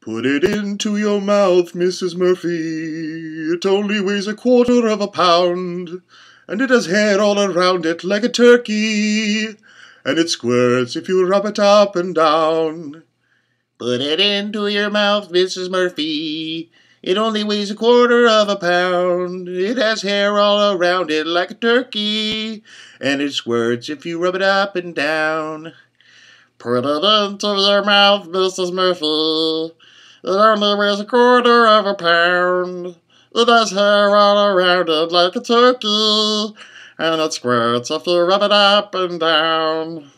Put it into your mouth, Mrs. Murphy. It only weighs 1/4 of a pound, and it has hair all around it like a turkey, and it squirts if you rub it up and down. Put it into your mouth, Mrs. Murphy. It only weighs 1/4 of a pound. It has hair all around it like a turkey, and it squirts if you rub it up and down. Put it into your mouth, Mrs. Murphy. It only weighs 1/4 of a pound. It has hair all around it like a turkey, and it squirts if you rub it up and down.